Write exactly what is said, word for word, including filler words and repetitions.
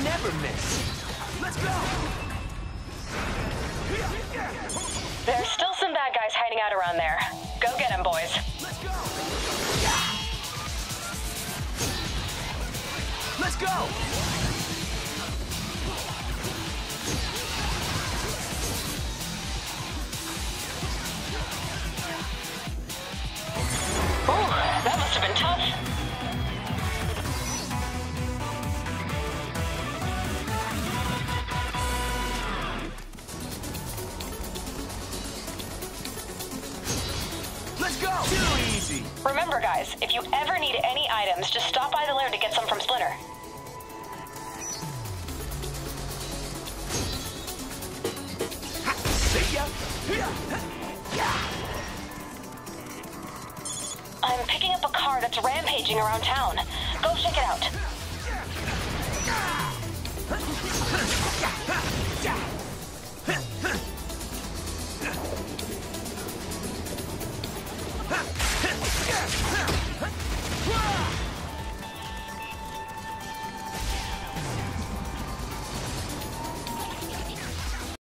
never miss. Let's go! There's still some bad guys hiding out around there. Go get them, boys. Let's go! Let's go! Ooh, that must have been tough. Let's go! Too easy! Remember, guys, if you ever need any items, just stop by the lair to get some from Splinter. See ya! I'm picking up a car that's rampaging around town. Go check it out.